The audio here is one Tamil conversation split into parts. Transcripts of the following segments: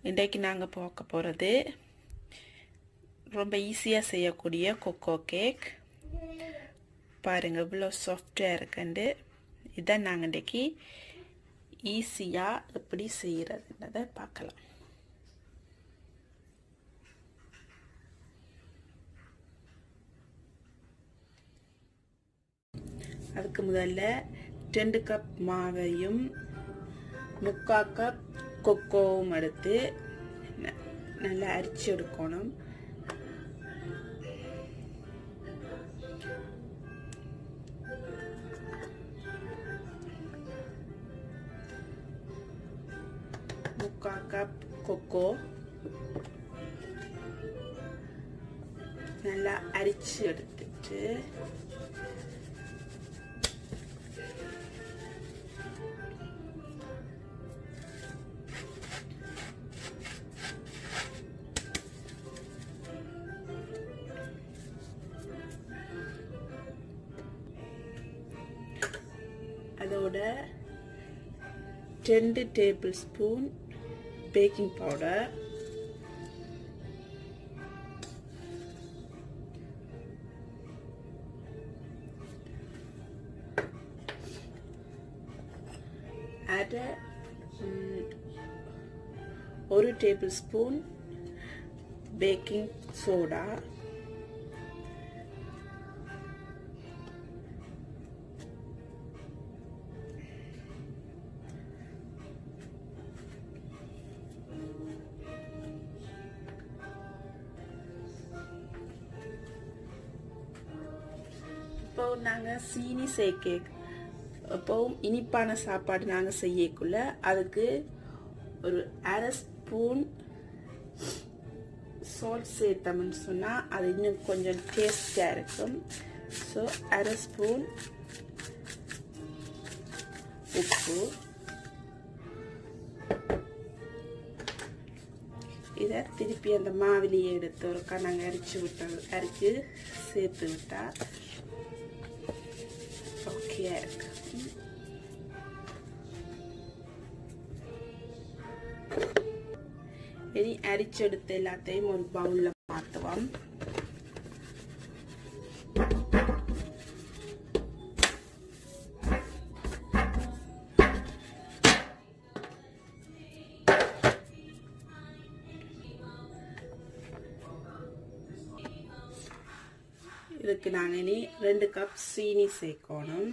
இன்றைக்கு நாங்கள் பார்க்க போகிறது ரொம்ப ஈஸியாக செய்யக்கூடிய கொக்கோ கேக். பாருங்கள் இவ்வளோ சாஃப்டாக இருக்குண்டு. இதான் நாங்கள் இன்றைக்கி ஈஸியாக எப்படி செய்கிறதுன்றதை பார்க்கலாம். அதுக்கு முதல்ல 2 கப் மாவையும் 3/4 கப் கொக்கோவும் எடுத்து நல்லா அரிச்சு எடுக்கணும். முக்கால் கப் கொக்கோ நல்லா அரிச்சு எடுத்துட்டு அதோட 2 டேபிள் ஸ்பூன் பேக்கிங் பவுடர், அரை 1 டேபிள் ஸ்பூன் பேக்கிங் சோடா, இப்போ நாங்கள் சீனி சேர்க்க எப்பவும் இனிப்பான சாப்பாடு நாங்கள் செய்யக்குள்ள அதுக்கு ஒரு அரை ஸ்பூன் சால்ட் சேர்த்தோம்னு சொன்னால் அது இன்னும் கொஞ்சம் டேஸ்டாக இருக்கும். ஸோ அரை ஸ்பூன் உப்பு, இதை திருப்பி அந்த மாவிலேயே எடுத்து ஒருக்கா நாங்கள் அரிச்சு சேர்த்து விட்டா ஓகேயா இருக்கு. இனி அரிச்செடுத்து எல்லாத்தையும் ஒரு பவுல்ல மாற்றுவோம். இதுக்கு நாங்கள் இனி 2 கப் சீனி சேர்க்கணும்.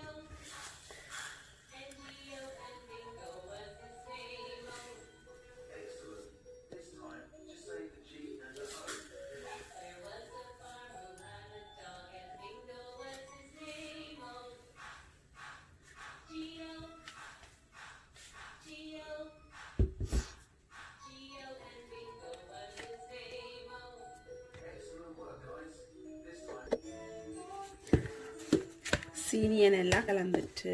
சீனியை நல்லா கலந்துட்டு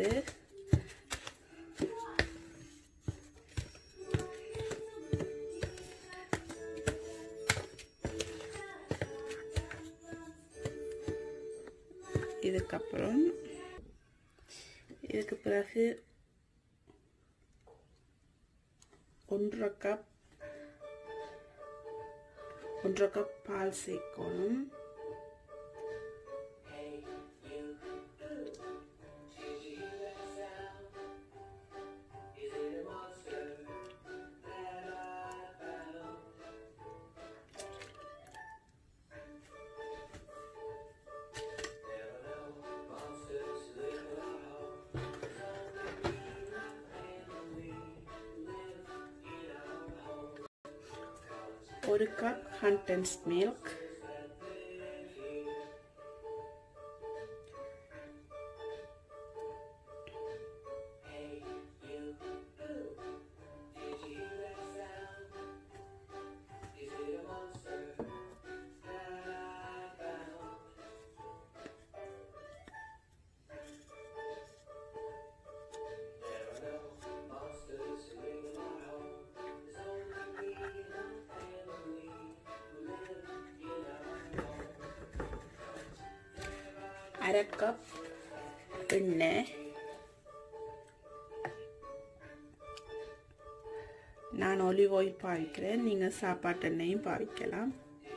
இதுக்கு பிறகு 1/2 கப் பால் சேர்க்கணும். ஒரு கப் condensed milk, அரை கப் எண்ணெய், நான் நான் ஒலிவ் ஆயில் பாவிக்கிறேன். நீங்கள் சாப்பாட்டு எண்ணெயும் பாவிக்கலாம்.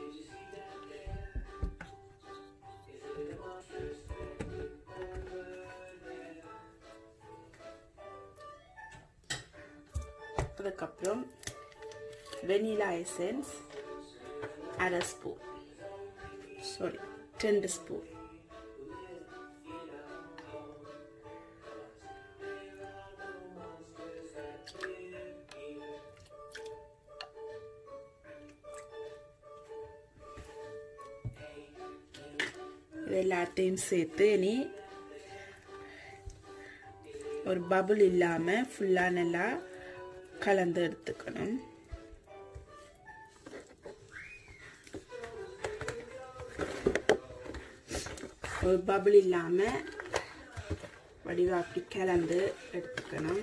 அதுக்கப்புறம் வெனிலா எசன்ஸ் 1/2 ஸ்பூன், 2 ஸ்பூன். இது எல்லாத்தையும் சேர்த்து இனி ஒரு பபுள் இல்லாம ஃபுல்லா நல்லா கலந்து எடுத்துக்கணும். ஒரு பபுள் இல்லாம வடிவா அப்படி கலந்து எடுத்துக்கணும்.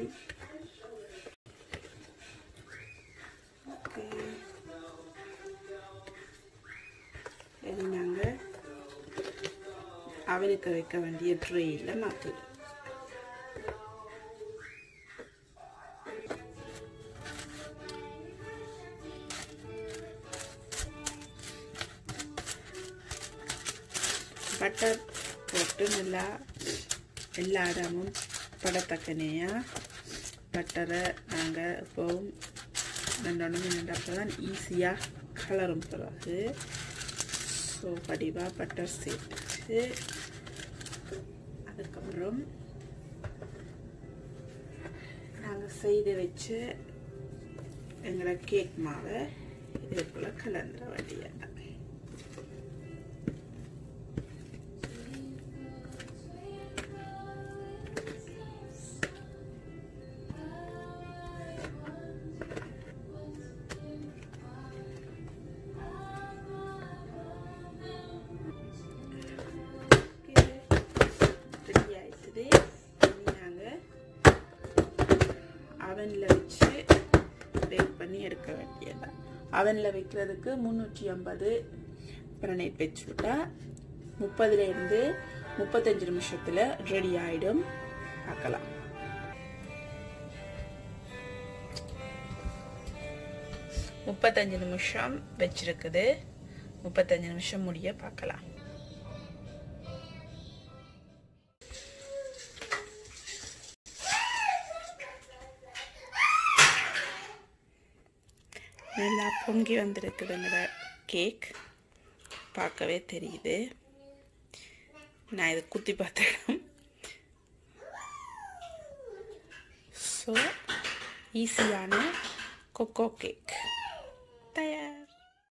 நாங்க அவனுக்கு வைக்க வேண்டிய ட்ரேயில் மாற்றி பட்டர் போட்டு நல்லா எல்லா இடமும் படத்தக்கனையாக பட்டரை நாங்கள் எப்போவும் ரெண்டு தான் ஈஸியாக கலரும் பிறகு ஸோ படிவாக பட்டர் சேர்த்துச்சு. அதுக்கப்புறம் நாங்கள் செய்து வச்சு எங்களோட கேக் மாவை இதுக்குள்ள கலந்துட வேண்டியது. அவனில் வச்சு பேக் பண்ணி எடுக்க வேண்டியதான். அவனில் வைக்கிறதுக்கு 350 ஃபாரன்ஹீட் வச்சுட்டா 30 to 35 நிமிஷத்தில் ரெடி ஆகிடும். பார்க்கலாம். முப்பத்தஞ்சு நிமிஷம் வச்சிருக்குது. 35 நிமிஷம் முடிய பார்க்கலாம். நல்லா பொங்கி வந்திருக்குதுங்கிற கேக் பார்க்கவே தெரியுது. நான் இதை குத்தி பார்த்துக்கிறேன். ஸோ ஈஸியான கொக்கோ கேக்.